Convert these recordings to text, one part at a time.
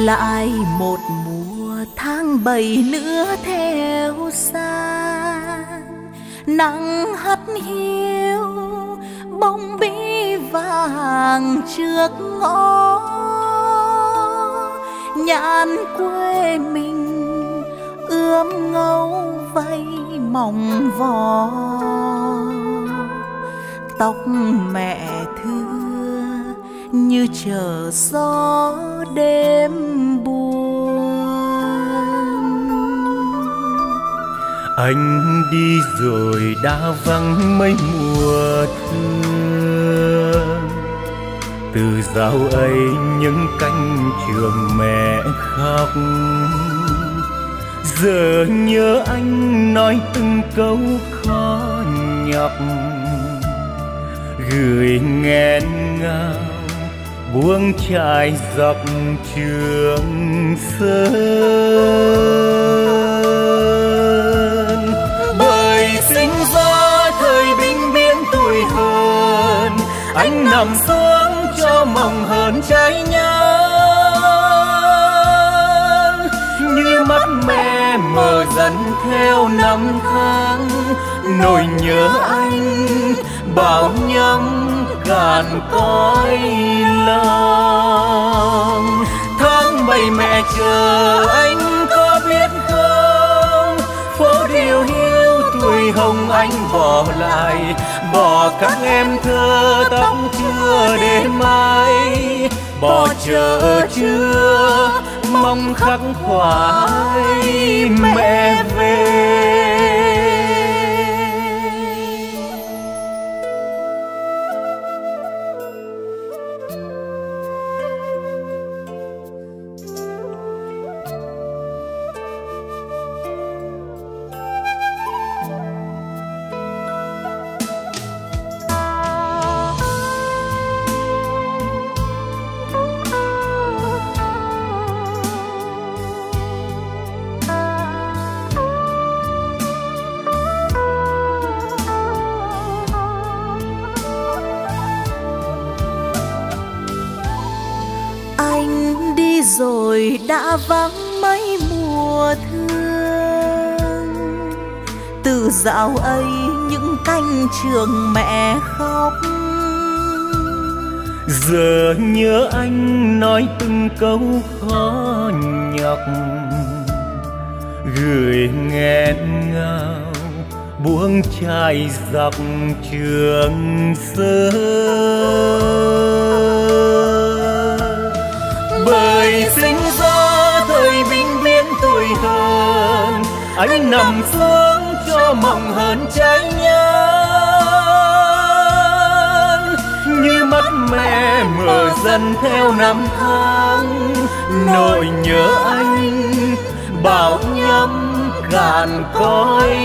Lại một mùa tháng 7 nữa theo xa, nắng hắt hiu bông bí vàng trước ngõ. Nhãn quê mình ươm ngâu vây mỏng vò, tóc mẹ thưa như chờ gió đêm buồn. Anh đi rồi đã vắng mấy mùa thương, từ dạo ấy những cánh trường mẹ khóc. Giờ nhớ anh nói từng câu khó nhọc, gửi nghẹn ngào buông trải dọc Trường Sơn. Bởi sinh ra thời binh biến tuổi hơn, anh nằm xuống cho mộng hơn trái nhang. Như mắt mẹ mờ dần theo năm tháng, nỗi nhớ anh bao nhắm cạn cõi lòng. Tháng 7 mẹ chờ anh có biết không, phố điều hiu tuổi hồng anh bỏ lại, bỏ các em thơ tóc chưa để mai, bỏ chợ chưa mong khắc khoải mẹ về. Rồi đã vắng mấy mùa thương, từ dạo ấy những cánh trường mẹ khóc. Giờ nhớ anh nói từng câu khó nhọc, gửi nghẹn ngào buông trải dọc Trường Sơn. Bởi sinh ra thời binh biến tuổi hơn, anh nằm xuống cho mộng hơn trái nhang. Như mắt mẹ mờ dần theo năm tháng, nỗi nhớ anh bao nhắm cạn cõi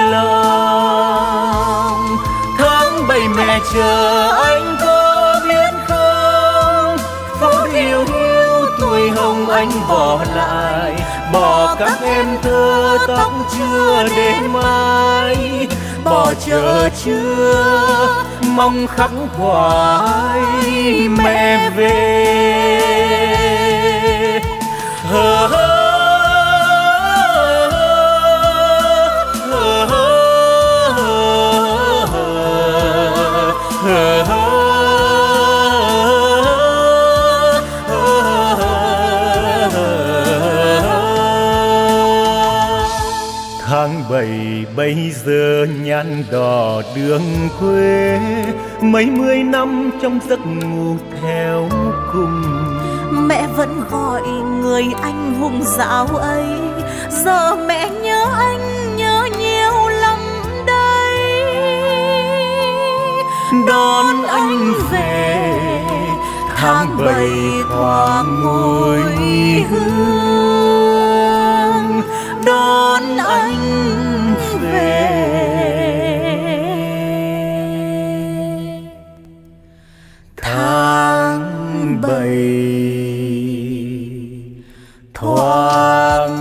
lòng. Tháng 7 mẹ chờ anh có biết không, phố điều hiu tuổi hồng anh bỏ lại, bỏ các em thơ tóc chưa để mai, bỏ chợ chưa mong khắc khoải mẹ về. Tháng 7 bây giờ nhăn đỏ đường quê, mấy mươi năm trong giấc ngủ theo cùng. Mẹ vẫn gọi người anh hùng dạo ấy, giờ mẹ nhớ anh nhớ nhiều lắm đây. Đón anh về tháng 7 thoáng mùi hương, đón anh về. Tháng 7 thoáng